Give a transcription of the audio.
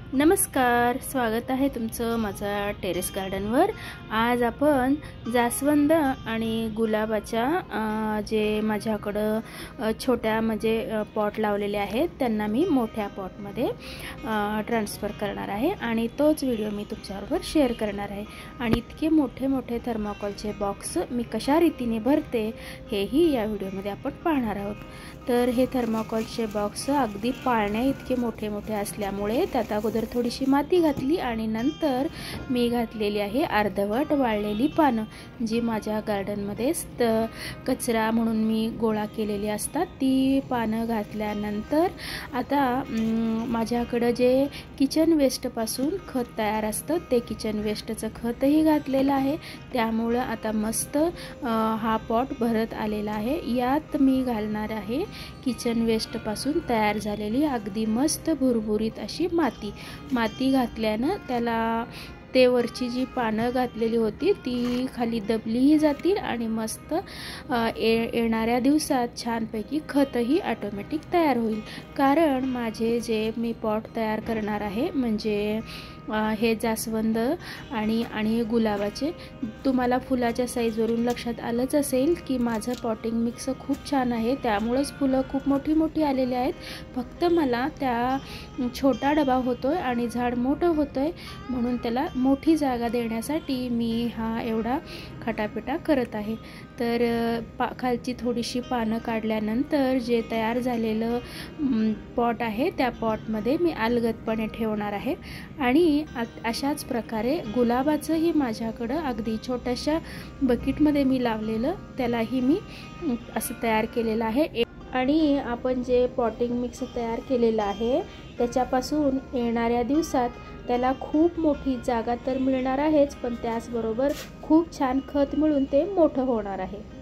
नमस्कार, स्वागत आहे तुमचं माझ्या टेरेस गार्डनवर। आज आपण जास्वंद आणि गुलाबाच्या जे माझ्याकडे छोट्या म्हणजे पॉट लावलेले आहेत त्यांना मी मोठ्या पॉटमध्ये ट्रान्सफर करणार आहे आणि तोच व्हिडिओ मी तुमच्याबरोबर शेअर करणार आहे। आणि इतके मोठे मोठे थर्माकोलचे बॉक्स मी कशा रीतीने भरते हेही या व्हिडिओमध्ये आपण पाहणार आहोत। तर हे थर्माकोलचे बॉक्स अगदी पाळण्या इतके मोठे मोठे असल्यामुळे त्यात अगोदर थोडीशी माती घातली आणि नंतर मी घातलेली आहे अर्धवट वाळलेली पानं जी माझ्या गार्डनमध्ये कचरा म्हणून मी गोळा केलेली असतात। ती पानं घातल्यानंतर आता माझ्याकडे जे किचन वेस्ट पासून खत तयार असतं ते किचन वेस्टचं खतही घातलेलं आहे। त्यामुळे आता मस्त हा पॉट भरत आलेला आहे। यात मी घालणार आहे किचन वेस्ट पासून तयार झालेली अगदी मस्त भुरभुरीत अशी माती घातल्याने त्याला ते वरची जी पानं घातलेली होती ती खाली दबलीही जातील आणि मस्त येणाऱ्या दिवसात छानपैकी खतही ऑटोमॅटिक तयार होईल। कारण माझे जे मी पॉट तयार करणार आहे म्हणजे हे जास्वंद आणि गुलाबाचे, तुम्हाला फुलाच्या साईजवरून लक्षात आलंच असेल की माझं पॉटिंग मिक्स खूप छान आहे, त्यामुळेच फुलं खूप मोठी मोठी आलेली आहेत। फक्त मला त्या छोटा डबा होतोय आणि झाड मोठं होतंय म्हणून त्याला मोठी जागा देण्यासाठी मी हा एवढा खटापिटा करत आहे। तर खालची थोडीशी पानं काढल्यानंतर जे तयार झालेलं पॉट आहे त्या पॉटमध्ये मी अलगदपणे ठेवणार आहे। आणि अशाच प्रकारे गुलाबाचंही माझ्याकडं अगदी छोट्याशा बकेटमध्ये मी लावलेलं त्यालाही मी असं तयार केलेलं आहे। आणि आपण जे पॉटिंग मिक्स तयार केलेलं आहे त्याच्यापासून येणाऱ्या दिवसात त्याला खूप मोठी जागा तर मिळणार आहेच, पण त्याचबरोबर खूप छान खत मिळून ते मोठं होणार आहे।